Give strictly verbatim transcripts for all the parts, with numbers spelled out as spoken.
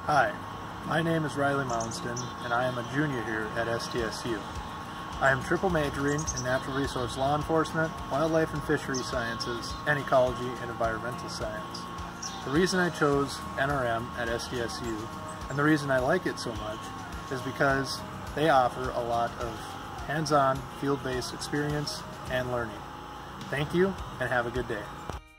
Hi, my name is Riley Mounsdon, and I am a junior here at S T S U. I am triple majoring in natural resource law enforcement, wildlife and fisheries sciences, and ecology and environmental science. The reason I chose N R M at S T S U, and the reason I like it so much, is because they offer a lot of hands-on, field-based experience and learning. Thank you, and have a good day.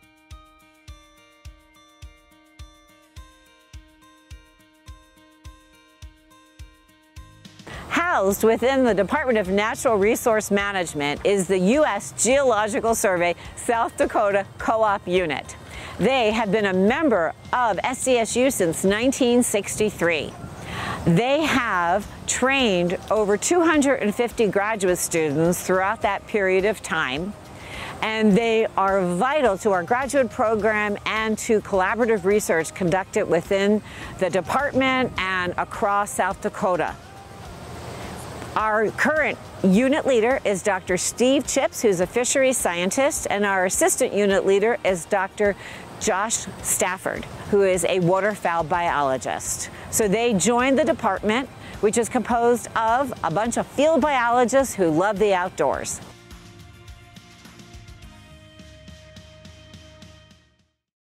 Housed within the Department of Natural Resource Management is the U S Geological Survey South Dakota Co-op Unit. They have been a member of S T S U since nineteen sixty-three. They have trained over two hundred fifty graduate students throughout that period of time, and they are vital to our graduate program and to collaborative research conducted within the department and across South Dakota. Our current unit leader is Doctor Steve Chips, who's a fisheries scientist, and our assistant unit leader is Doctor Josh Stafford, who is a waterfowl biologist. So they joined the department, which is composed of a bunch of field biologists who love the outdoors.